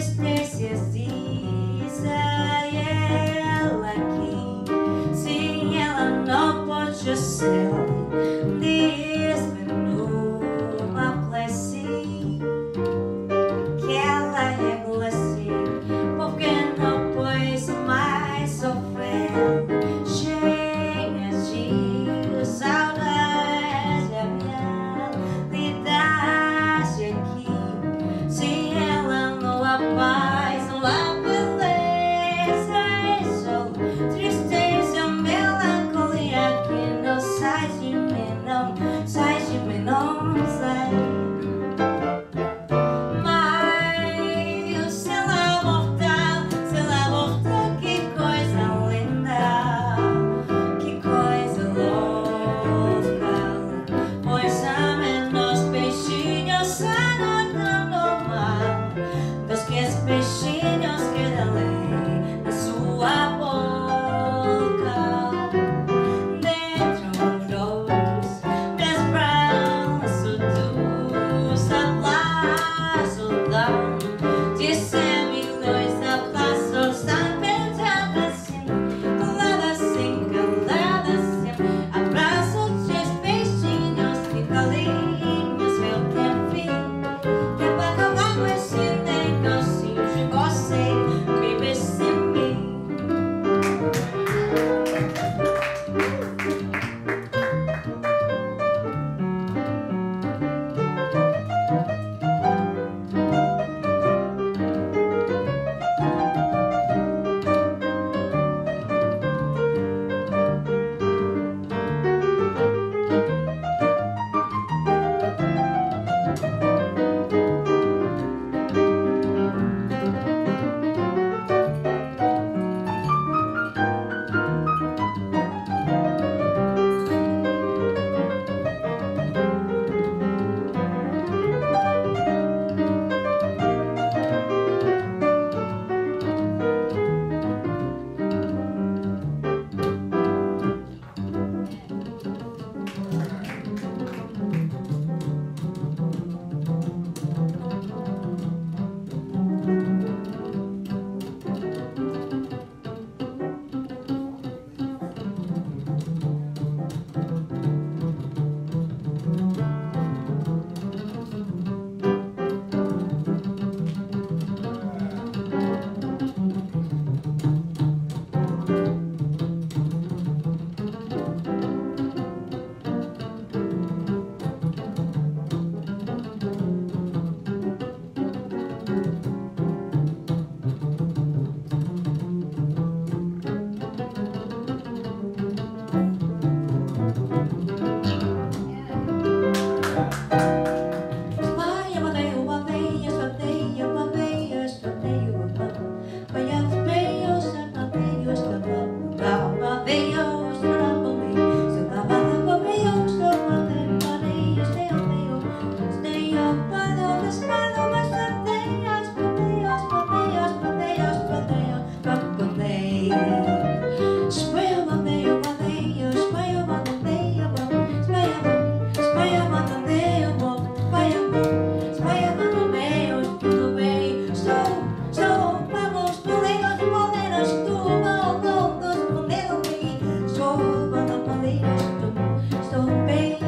tristezas diz a ela aqui. Se ela não pode ser, diz-me numa classe que ela é classe, porque não pôs mais sofrer. Cheias de saudades da realidade aqui. Se ela não há paz, não há beleza, é só tristeza, melancolia que não sai de mim, não sai de mim, não sai. Mas se ela voltar, que coisa linda, que coisa louca. Pois há menos peixinhos nadando no mar dos que os peixinhos que dalém na sua boca. Dentro dos meus braços dos aplausos dão de milhões de aplausos apertados assim, caladas assim, abraços de peixinhos e galinhas, meu tempo que vai acabar com esse negocinho de você viver sem mim.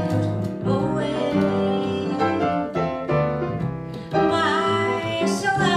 So